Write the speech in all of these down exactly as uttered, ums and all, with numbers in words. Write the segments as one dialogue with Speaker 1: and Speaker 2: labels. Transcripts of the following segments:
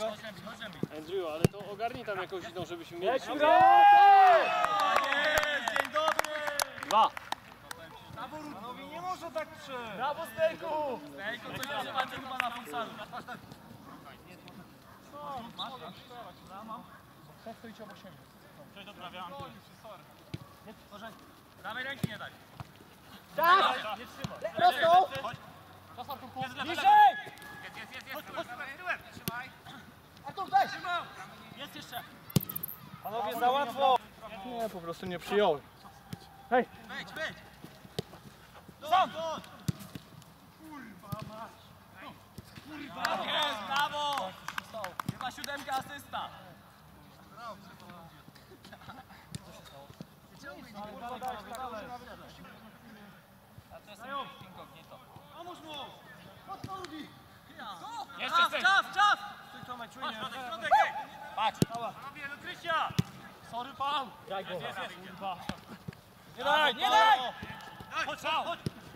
Speaker 1: Andrew, ale to ogarnij tam jakąś inną, żebyśmy mieli...
Speaker 2: Jest, dzień dobry!
Speaker 1: Dwa!
Speaker 2: Panowie, nie może tak przy... Brawo, Stejku! Stejku, to nie zobaczę chyba na futsalu. Masz? Mam. Tak stoicie obok siebie. Cześć, doprawiam. Nie, może... Prawej ręki nie daj. Tak! Nie trzymaj. Prosto! Czas Artur, niżej! Jest, jest, jest, jest. Trzymaj. Artur, weź! Jest jeszcze. Panowie, za łatwo.
Speaker 1: Nie, po prostu nie przyjąłem. Hej!
Speaker 2: Wejdź, wejdź! Sam! Kurwa mać! Kurwa! Tak jest, brawo! Chyba siódemka asysta. Brawo! Co się stało? Kurwa, daj, dalej. A to jest inkognito. Pomóż mu! Mocno lubi! Czas, czas, czas! Stój Tomek, czujnie. Patrz! Panowie, do Krysia! Sorry, pan! Daj go! Nie daj, nie daj! Chodź, chodź!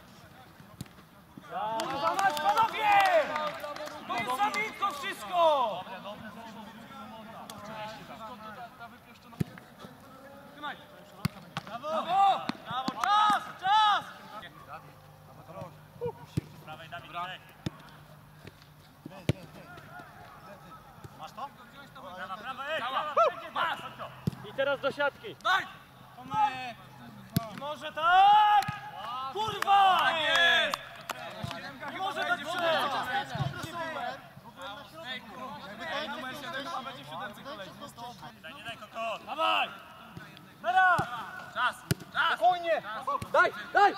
Speaker 2: Kurwa mać, panowie! To jest za blisko wszystko! Trzymaj! Brawo! Brawo! Brawo! Czas! Czas! Z prawej, Dawid, daj! Masz to? Prawa, prawa, ej! Masz!
Speaker 1: I teraz do siatki!
Speaker 2: Daj! Nie może tak! Kurwa! Tak jest! Nie może tak przejść! Ej, numer siedem, a będzie w siódemce kolejny. Daj, nie daj, Koko! Dawaj! Teraz! Czas! Czas! Spokojnie!
Speaker 1: Daj! Daj!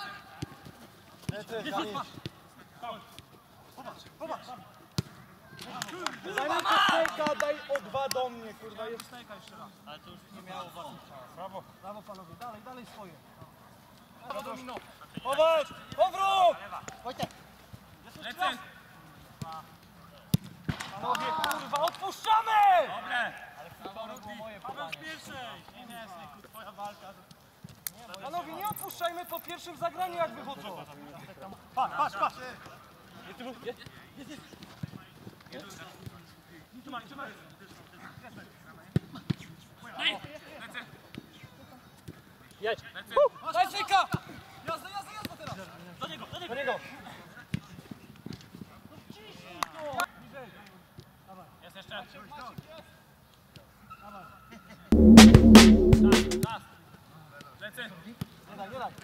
Speaker 2: Popatrz, popatrz!
Speaker 3: Zajmijcie Stejka, daj o dwa do mnie, kurwa, jest
Speaker 2: Stejka jeszcze raz. Ale to już nie miało bardzo. Brawo! Brawo panowie, dalej, dalej swoje. Brawo domino! Popatrz! Powrót! Wojtek! Lecę! Panowie, kurwa, odpuszczamy! Dobre! Paweł z pierwszej! Nie, nie, Stejku, twoja walka. Panowie, nie odpuszczajmy po pierwszym zagraniu, jak wychodzą. Patrz, patrz, patrz! Jest, jest, jest! Trzymaj, trzymaj! Lecę!
Speaker 1: Jedź!
Speaker 2: Daj Stejka! Jazda, jazda, jazda teraz! Do niego, do niego! Do niego. Jest jeszcze! Czas, czas! Lecę! Nie daj, nie daj!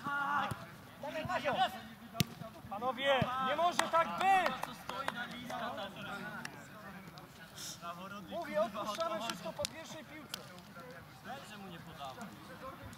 Speaker 2: Panowie, nie może tak być! Mówię, odpuszczamy wszystko po pierwszej piłce. Lecę mu nie podam.